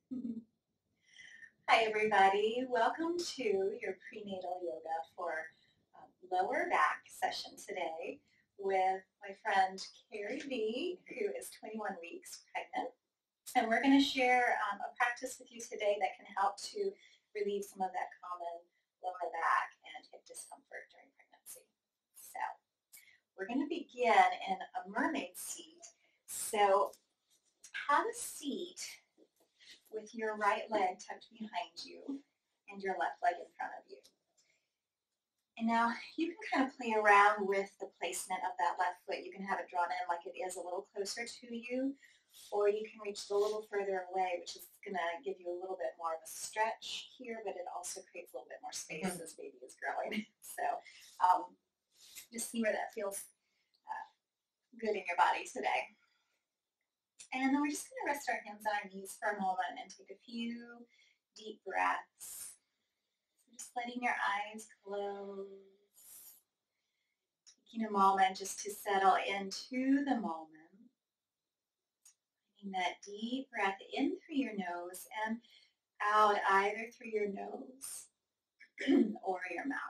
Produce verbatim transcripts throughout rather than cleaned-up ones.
Hi everybody, welcome to your prenatal yoga for um, lower back session today with my friend Carrie V, who is twenty-one weeks pregnant. And we're going to share um, a practice with you today that can help to relieve some of that common lower back and hip discomfort during pregnancy. So we're going to begin in a mermaid seat. So have a seat with your right leg tucked behind you and your left leg in front of you. And now you can kind of play around with the placement of that left foot. You can have it drawn in like it is a little closer to you, or you can reach it a little further away, which is going to give you a little bit more of a stretch here, but it also creates a little bit more space mm-hmm. as baby is growing. So um, just see where that feels uh, good in your body today. And then we're just going to rest our hands on our knees for a moment and take a few deep breaths. So just letting your eyes close. Taking a moment just to settle into the moment. Taking that deep breath in through your nose and out either through your nose or your mouth.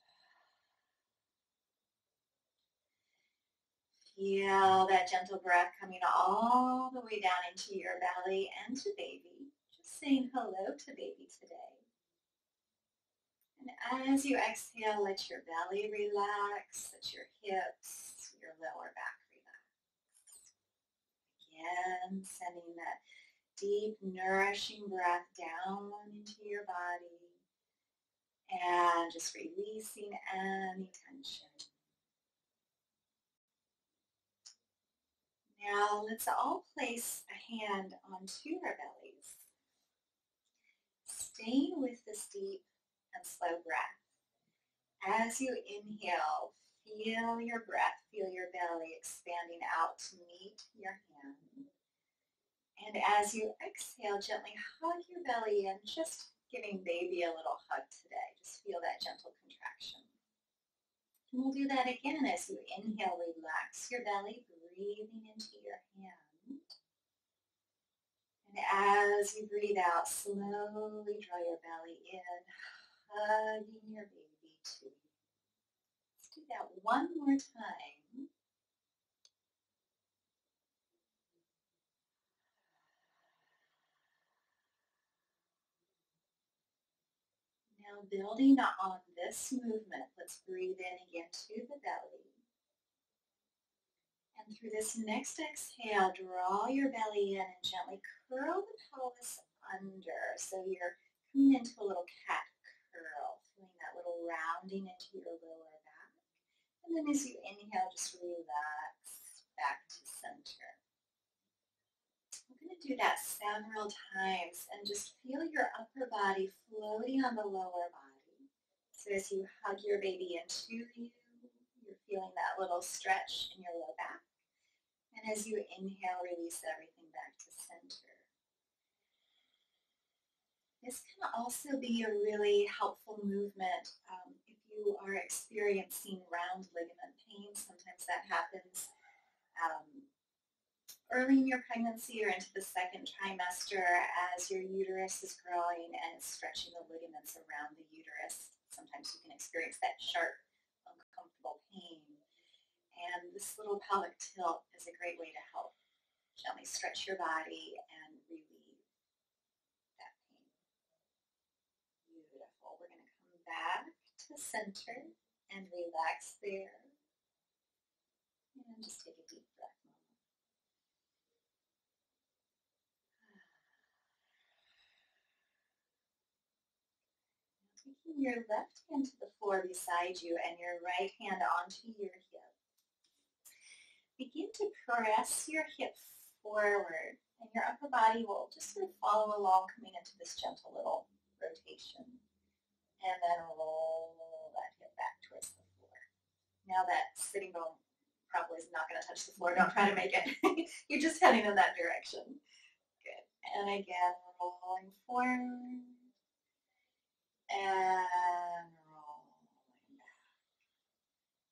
Feel that gentle breath coming all the way down into your belly and to baby. Just saying hello to baby today. And as you exhale, let your belly relax, let your hips, your lower back relax. Again, sending that deep, nourishing breath down into your body and just releasing any tension. Now let's all place a hand onto our bellies. Staying with this deep and slow breath. As you inhale, feel your breath, feel your belly expanding out to meet your hand. And as you exhale, gently hug your belly in, just giving baby a little hug today. Just feel that gentle contraction. And we'll do that again as you inhale, relax your belly, breathing into your hand. And as you breathe out, slowly draw your belly in, hugging your baby to you. Let's do that one more time. Now building on this movement, let's breathe in again to the belly. And through this next exhale, draw your belly in and gently curl the pelvis under. So you're coming into a little cat curl, feeling that little rounding into your lower back. And then as you inhale, just relax back to center. We're going to do that several times and just feel your upper body floating on the lower body. So as you hug your baby into you, you're feeling that little stretch in your low back. And as you inhale, release everything back to center. This can also be a really helpful movement um, if you are experiencing round ligament pain. Sometimes that happens um, early in your pregnancy or into the second trimester as your uterus is growing and it's stretching the ligaments around the uterus. Sometimes you can experience that sharp, uncomfortable pain. And this little pelvic tilt is a great way to help gently stretch your body and relieve that pain. Beautiful. We're going to come back to center and relax there. And just take a deep breath. Taking your left hand to the floor beside you and your right hand onto your hip. Begin to press your hip forward, and your upper body will just sort of follow along, coming into this gentle little rotation. And then roll that hip back towards the floor. Now that sitting bone probably is not going to touch the floor. Don't try to make it. You're just heading in that direction. Good. And again, rolling forward. And rolling back.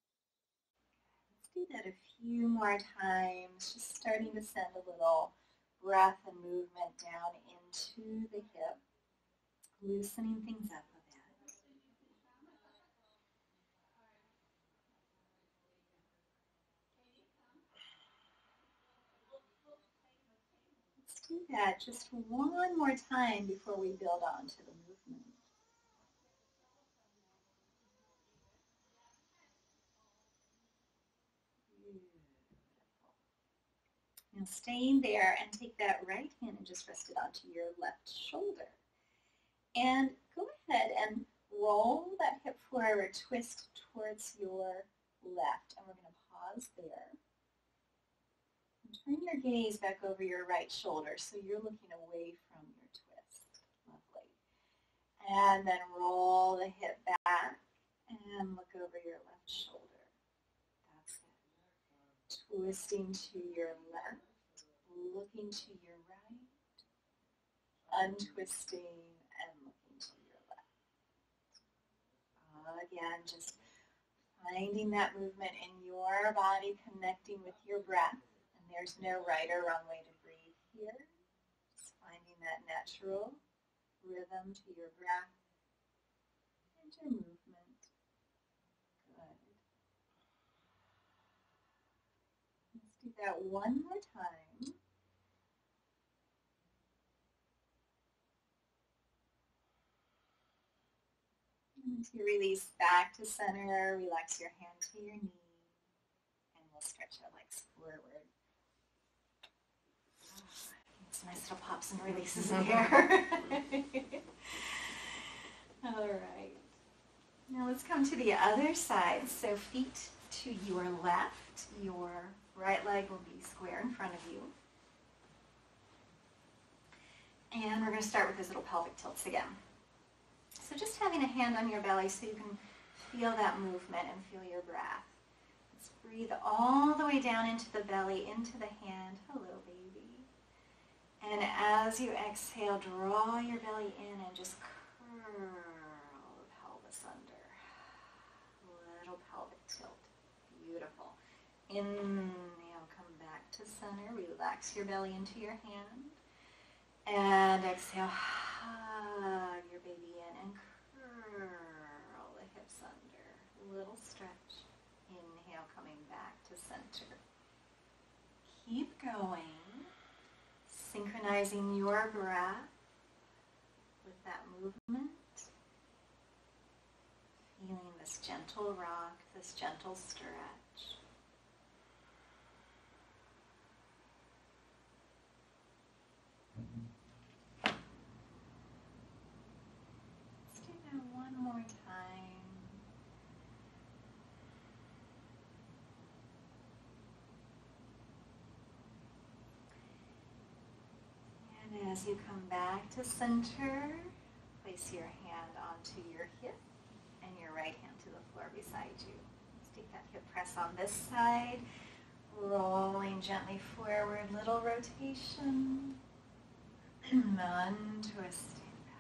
Let's do that a few more times, just starting to send a little breath and movement down into the hip, loosening things up a bit. Let's do that just one more time before we build on to the movement. Now staying there, and take that right hand and just rest it onto your left shoulder. And go ahead and roll that hip forward, twist towards your left. And we're going to pause there. And turn your gaze back over your right shoulder so you're looking away from your twist. Lovely. And then roll the hip back and look over your left shoulder. That's it. Twisting to your left. Looking to your right, untwisting and looking to your left. Again, just finding that movement in your body, connecting with your breath. And there's no right or wrong way to breathe here. Just finding that natural rhythm to your breath and your movement. Good. Let's do that one more time. And to release back to center, relax your hand to your knee, and we'll stretch our legs forward. Oh, some nice little pops and releases in here. All right. Now let's come to the other side. So feet to your left, your right leg will be square in front of you. And we're going to start with those little pelvic tilts again. So just having a hand on your belly so you can feel that movement and feel your breath. Let's breathe all the way down into the belly, into the hand. Hello, baby. And as you exhale, draw your belly in and just curl the pelvis under. Little pelvic tilt. Beautiful. Inhale, come back to center. Relax your belly into your hand. And exhale, hug your baby in and curl the hips under. Little stretch. Inhale, coming back to center. Keep going. Synchronizing your breath with that movement. Feeling this gentle rock, this gentle stretch. One more time. And as you come back to center, place your hand onto your hip and your right hand to the floor beside you. Let's take that hip press on this side, rolling gently forward, little rotation, untwisting.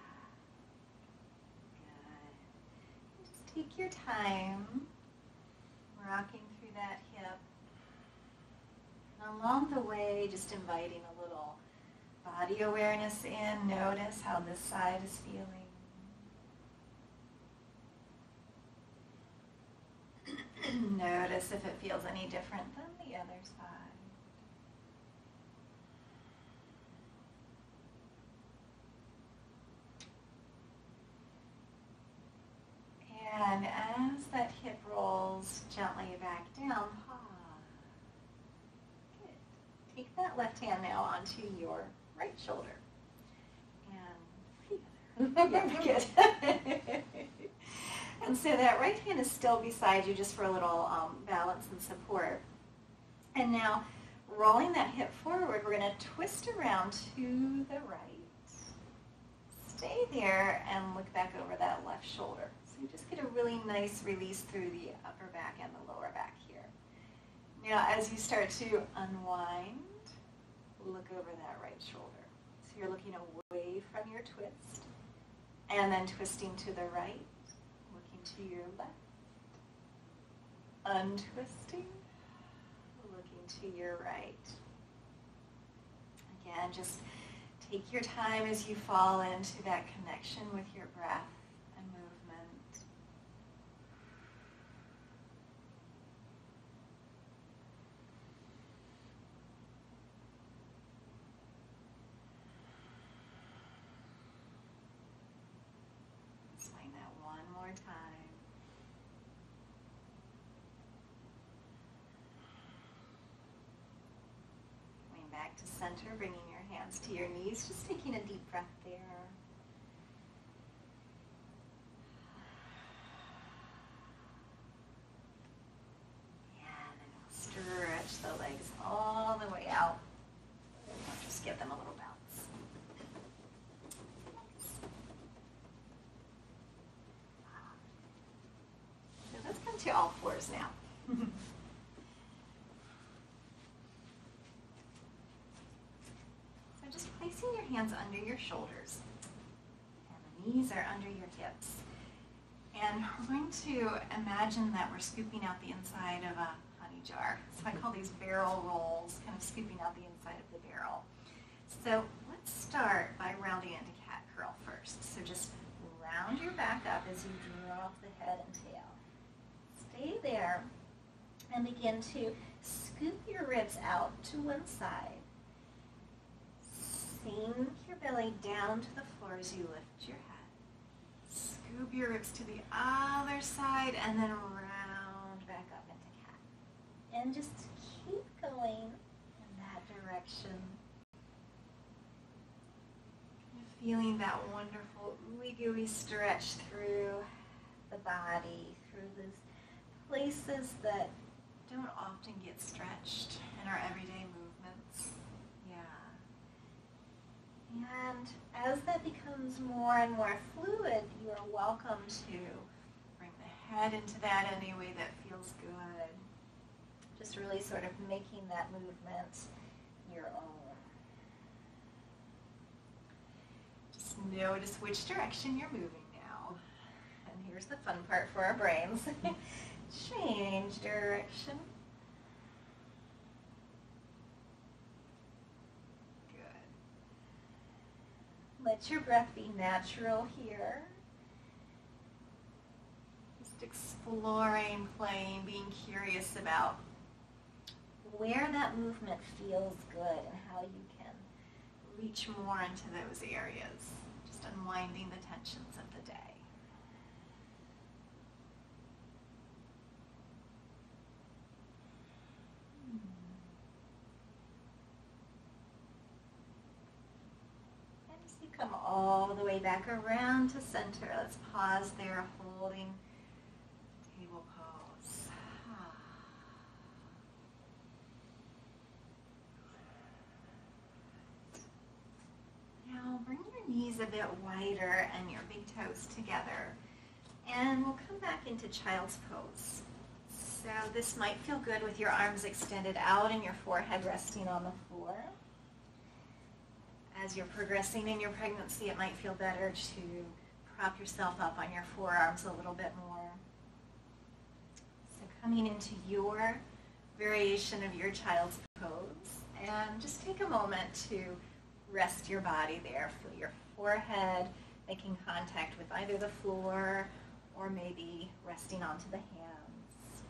Take your time, rocking through that hip. And along the way, just inviting a little body awareness in. Notice how this side is feeling. Notice if it feels any different than the other side. And as that hip rolls gently back down, pause. Good. Take that left hand now onto your right shoulder. And yeah, good. And so that right hand is still beside you just for a little um, balance and support. And now rolling that hip forward, we're going to twist around to the right. Stay there and look back over that left shoulder. So you just get a really nice release through the upper back and the lower back here. Now as you start to unwind, look over that right shoulder. So you're looking away from your twist and then twisting to the right, looking to your left, untwisting, looking to your right. Again, again, just take your time as you fall into that connection with your breath and movement. Let's find that one more time. Coming back to center, bringing your hands to your knees, just taking a deep breath there. And then stretch the legs all the way out. Just give them a little bounce. So let's come to all fours now. So just placing your hands under your shoulders, and the knees are under your hips. And we're going to imagine that we're scooping out the inside of a honey jar. So I call these barrel rolls, kind of scooping out the inside of the barrel. So let's start by rounding into cat curl first. So just round your back up as you drop the head and tail. Stay there and begin to scoop your ribs out to one side. Sink your belly down to the floor as you lift your head. Scoop your ribs to the other side and then round back up into cat. And just keep going in that direction. Feeling that wonderful ooey gooey stretch through the body, through those places that don't often get stretched in our everyday movements. Yeah. And as that becomes more and more fluid, you are welcome to bring the head into that any way that feels good. Just really sort of making that movement your own. Notice which direction you're moving now. And here's the fun part for our brains. Change direction. Good. Let your breath be natural here. Just exploring, playing, being curious about where that movement feels good and how you can reach more into those areas. Just unwinding the tensions of the day. And as you come all the way back around to center, let's pause there, holding table pose. Now bring your knees a bit wider and your big toes together. And we'll come back into child's pose. So this might feel good with your arms extended out and your forehead resting on the floor. As you're progressing in your pregnancy, it might feel better to prop yourself up on your forearms a little bit more. So coming into your variation of your child's pose, and just take a moment to rest your body there. Feel your forehead making contact with either the floor or maybe resting onto the hands.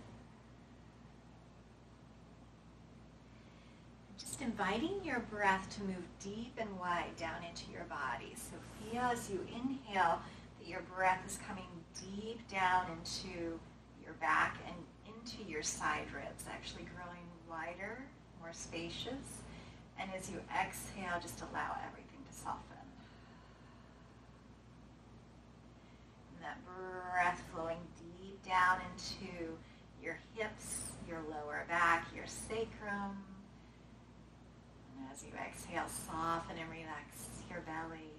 Just inviting your breath to move deep and wide down into your body. So feel as you inhale that your breath is coming deep down into your back and into your side ribs, actually growing wider, more spacious. And as you exhale, just allow everything to soften. And that breath flowing deep down into your hips, your lower back, your sacrum. And as you exhale, soften and relax your belly.